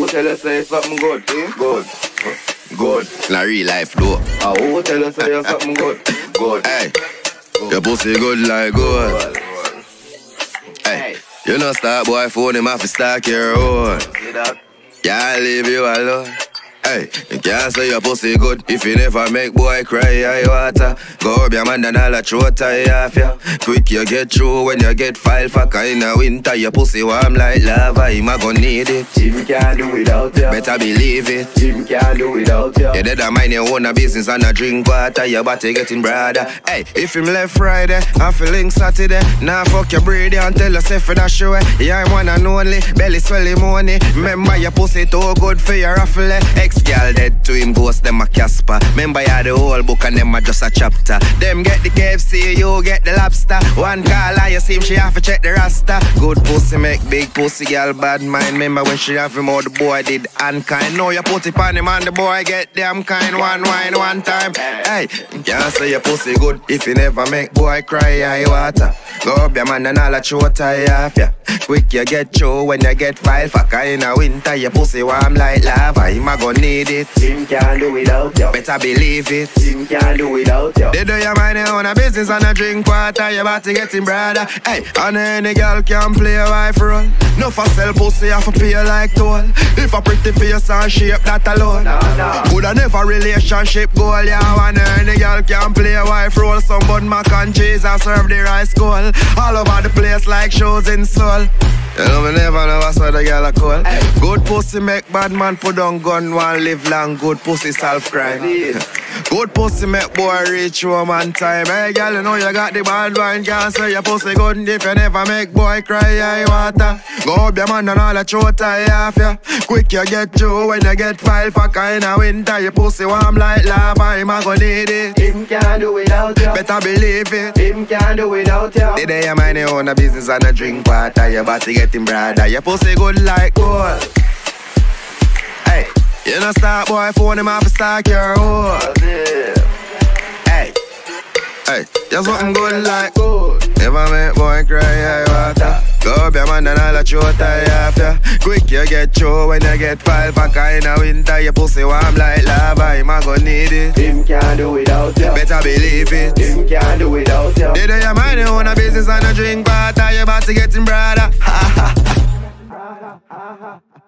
who tell us say something good? Good. Good. Na real life though. Who tell us say something good? Good. Hey, your pussy good like gold. Hey, you know start boy phone him off to stack your own. Can't leave you alone. Hey, you can't say your pussy good if you never make boy cry. Yiy Wata, go up your man and all a throat I half ya. Quick you get through when you get file for kinda winter. Your pussy warm like lava, him a gon' need it. Jim can't do without ya. Better believe it. Jim can't do without ya. You dead a mind your own a business and a drink water. Your body getting broader. Hey, if him left Friday, I'm feeling Saturday. Now fuck your breedy and tell yourself in a show. Yeah, I'm one and only, belly swelling money. Remember your pussy too good for your raffle. Girl dead to him, ghost them a Casper. Remember you the whole book and them a just a chapter. Them get the KFC, you get the lobster. One call and you see him, she have to check the rasta. Good pussy make big pussy, girl bad mind. Remember when she have him, all the boy did unkind. Now you put it on him and the boy get damn kind. One wine, one time. Hey, you can't say your pussy good if you never make boy cry. Yiy Wata, go up your man and all a throat I half ya. Quick you get through when you get file for kinda winter. Your pussy warm like lava, him a gon' need it. Jim can't do without ya. Better believe it. Jim can't do without ya. They do your mind your own a business and a drink water. Your body getting broader. Hey, and any girl can play a wife role. No for sell pussy, have to pay like toll. If a pretty face and shape, that alone. Coulda never relationship goal, yeah. And any girl can play a wife role. Some bun mac and cheese and serve the rice cool. All over the place like shows in soul. You know me never know what's the girl a call. Good pussy make bad man put on gun, one live long. Good pussy solve crime. Good pussy make boy reach home on time. Hey girl, you know you got the bad wine. Can't say your pussy good if you never make boy cry. Yiy Wata, go up your man and all a throat I half ya. Quick you get through when you get file for kinda winter. Your pussy warm like lava, him a gon' need it. Him can't do without ya. Better believe it. Him can't do without ya. The day you mind your own a business and a drink water. Your body getting broader. Your pussy good like gold. Hey, you know start boy phone him off to stack your own. Hey, hey, just something good like gold. Never make boy cry. Yiy Wata, go up your man and all a throat I half ya. Quick you get through when you get file for kinda winter. Your pussy warm like lava, him a gon' need it. Him can't do without ya. Better believe it. Him can't do without ya. They do your mind your own a business and a drink water. Your body getting broader. Ha ha ha.